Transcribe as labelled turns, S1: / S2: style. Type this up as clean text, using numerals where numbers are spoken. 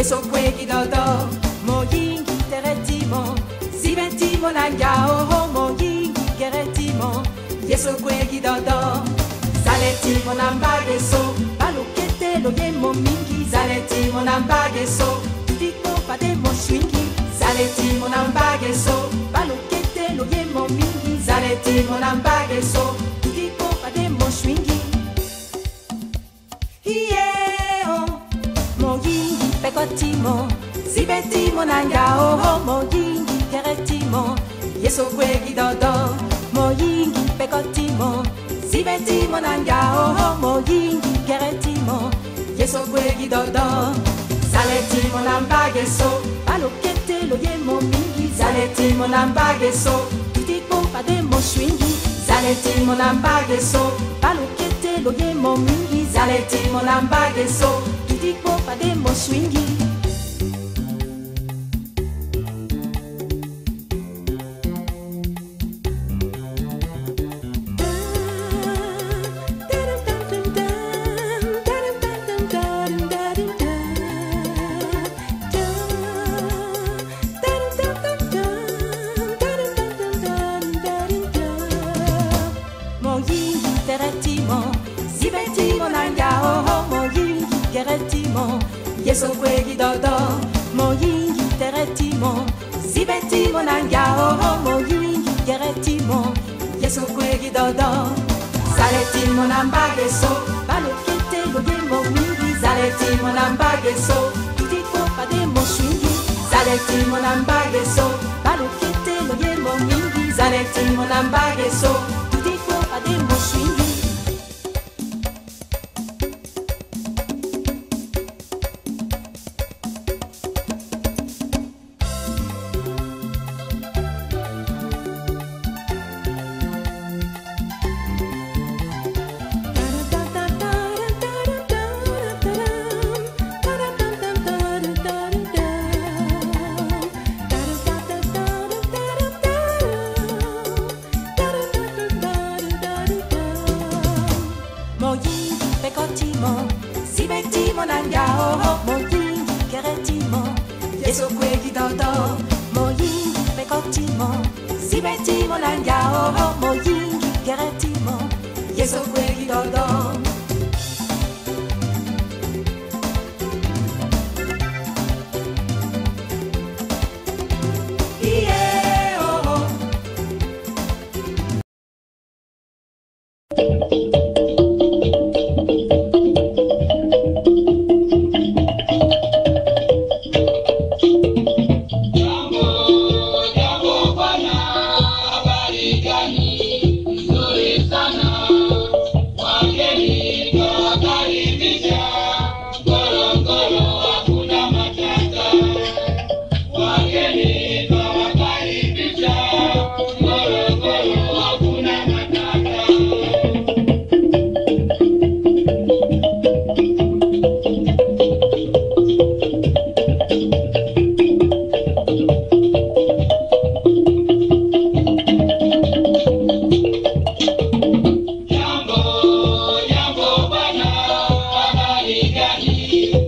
S1: Yeso kwegi dodo, moyingi teretimo, sibetimo nangao, moyingi keretimo, Yeso kwegi dodo, zaletimo nambageso, balukete lo yemo mingi, zaletimo nambageso, tutiko pademo swingi, zaletimo nambageso, balukete lo yemo mingi, zaletimo nambageso, tutiko pademo swingi. Moyingi pekotimo, sibetimo nangao, moyingi keretimo, Yeso kwegi dodo, moyingi pekotimo, sibetimo nangao, moyingi keretimo, Yeso kwegi dodo, zaletimo nambageso, balukete lo yemo mingi, zaletimo nambageso, tutiko pademo swingi, zaletimo nambageso, balukete lo yemo mingi, zaletimo nambageso, tutiko pademo swingi. Moyingi teretimo, sibetimo nangao, moyingi keretimo, Yeso kwegi dodo, moyingi teretimo, sibetimo nangao, moyingi keretimo, Yeso kwegi dodo, zaletimo nambageso, balukete lo yemo mingi, zaletimo nambageso, tutiko pademo swingi, zaletimo nambageso, balukete lo yemo mingi, zaletimo nambageso, tutiko pademo swingi. Moyingi pekotimo, sibetimo nangao, moyingi keretimo, Yeso kwegi dodo, moyingi pekotimo, sibetimo nangao, moyingi keretimo, Yeso kwegi dodo.
S2: Jambo bwana, habari gani?